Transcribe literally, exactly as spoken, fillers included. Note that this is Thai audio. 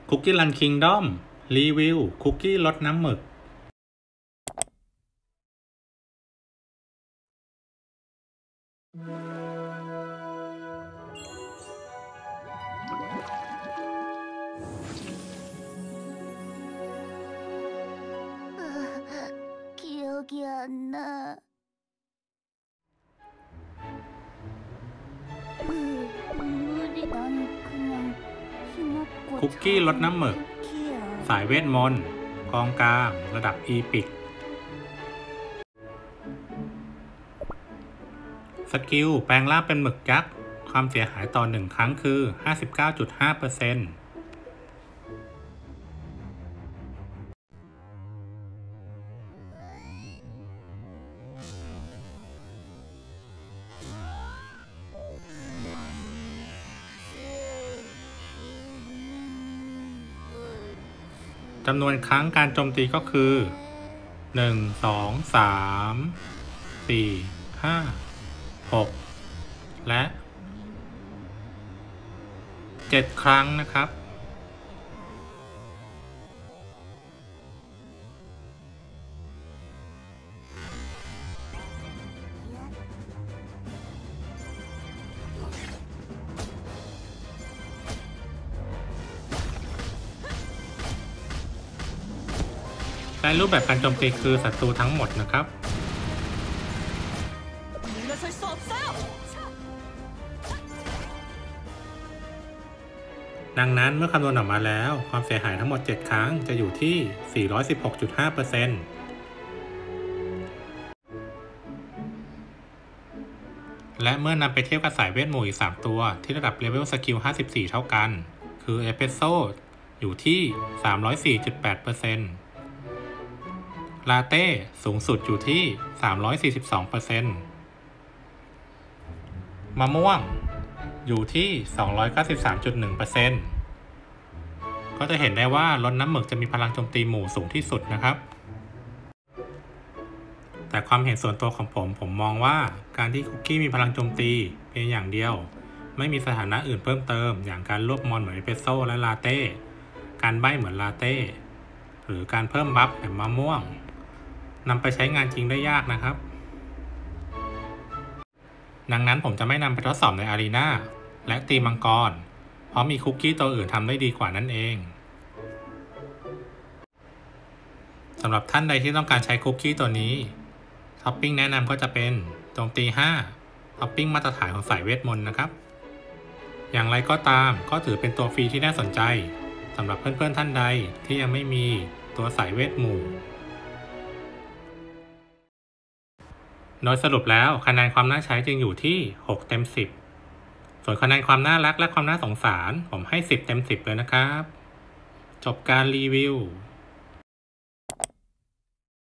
คุกกี้รันคิงดอมรีวิวคุกกี้รสน้ำหมึกคุกกี้รสน้ำหมึกสายเวทมนต์กองกลางระดับอีพิกสกิลแปลงร่างเป็นหมึกยักษ์ความเสียหายต่อหนึ่งครั้งคือ ห้าสิบเก้าจุดห้าเปอร์เซ็นต์ จำนวนครั้งการโจมตีก็คือ หนึ่ง สอง สาม สี่ ห้า หก และ เจ็ด ครั้งนะครับและรูปแบบการโจมตีคือศัตรูทั้งหมดนะครับดังนั้นเมื่อคำนวณออกมาแล้วความเสียหายทั้งหมดเจ็ดครั้งจะอยู่ที่ สี่ร้อยสิบหกจุดห้าเปอร์เซ็นต์ และเมื่อนำไปเทียบกับสายเวทหมู่อีกสามตัวที่ระดับเลเวลสกิลห้าสิบสี่เท่ากันคือเอสเปรสโซ่อยู่ที่ สามร้อยสี่จุดแปดเปอร์เซ็นต์ลาเต้สูงสุดอยู่ที่ สามร้อยสี่สิบสองเปอร์เซ็นต์ มะม่วงอยู่ที่ สองร้อยเก้าสิบสามจุดหนึ่งเปอร์เซ็นต์ ก็จะเห็นได้ว่ารสน้ำหมึกจะมีพลังโจมตีหมู่สูงที่สุดนะครับแต่ความเห็นส่วนตัวของผมผมมองว่าการที่คุกกี้มีพลังโจมตีเพียงอย่างเดียวไม่มีสถานะอื่นเพิ่มเติมอย่างการรวบมอนเหมือนเอสเปรสโซ่และลาเต้การใบ้เหมือนลาเต้หรือการเพิ่มบัฟแบบมะม่วงนำไปใช้งานจริงได้ยากนะครับดังนั้นผมจะไม่นำไปทดสอบในอารีนาและตีมังกรเพราะมีคุกกี้ตัวอื่นทำได้ดีกว่านั่นเองสำหรับท่านใดที่ต้องการใช้คุกกี้ตัวนี้ท็อปปิ้งแนะนำก็จะเป็นโจมตีห้าท็อปปิ้งมาตรฐานของสายเวทมนต์นะครับอย่างไรก็ตามก็ถือเป็นตัวฟรีที่น่าสนใจสำหรับเพื่อนๆท่านใดที่ยังไม่มีตัวสายเวทหมู่โดยสรุปแล้วคะแนนความน่าใช้จึงอยู่ที่หกเต็มสิบส่วนคะแนนความน่ารักและความน่าสงสารผมให้สิบเต็มสิบเลยนะครับจบการรีวิว